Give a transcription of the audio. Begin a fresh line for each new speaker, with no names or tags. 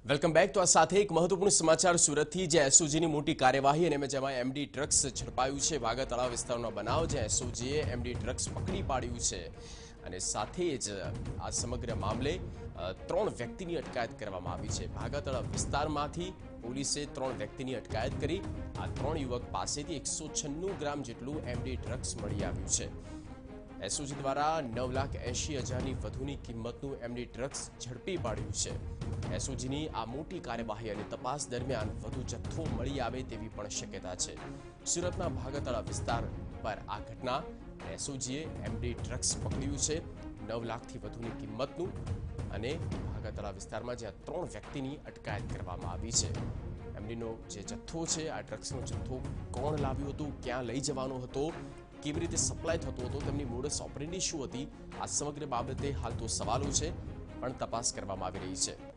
Welcome back. તો આ સાથે એક મહત્વપૂર્ણ સમાચાર સુરતથી, જે એસઓજીની મોટી કાર્યવાહી અને જેમાં એમડી ડ્રગ્સ ઝડપાયું છે। ભાગતળાવ વિસ્તારનો બનાવ, જે એસઓજીએ એમડી ડ્રગ્સ પકડી પાડ્યું છે અને સાથે જ આ સમગ્ર મામલે 3 વ્યક્તિની અટકાયત કરવામાં આવી છે। ભાગતળાવ વિસ્તારમાંથી પોલીસે 3 વ્યક્તિની અટકાયત કરી। આ 3 યુવક પાસેથી 196 ગ્રામ જેટલું એમડી ડ્રગ્સ મળી આવ્યું છે। એસઓજી દ્વારા 9,80,000ની વધુની કિંમતનું એમડી ડ્રગ્સ ઝડપી પાડ્યું છે। એસઓજીની આ મોટી કાર્યવાહી અને તપાસ દરમિયાન વધુ જથ્થો મળી આવે તેવી પણ શક્યતા છે। સુરતના ભાગતળા વિસ્તાર પર આ ઘટના, એસઓજીએ એમડી ડ્રગ્સ પકડ્યું છે 9 લાખથી વધુની કિંમતનું, અને ભાગતળા વિસ્તારમાં જ્યાં 3 વ્યક્તિની અટકાયત કરવામાં આવી છે। એમડીનો જે જથ્થો છે, આ ડ્રગ્સનો જથ્થો કોણ લાવ્યું હતું, ક્યાં લઈ જવાનો હતો, કેવી રીતે સપ્લાય થતો હતો, તેમની મોડસ ઓપરેન્ડી શું હતી, આ સમગ્ર બાબતે હાલ તો સવાલો છે, પણ તપાસ કરવામાં આવી રહી છે।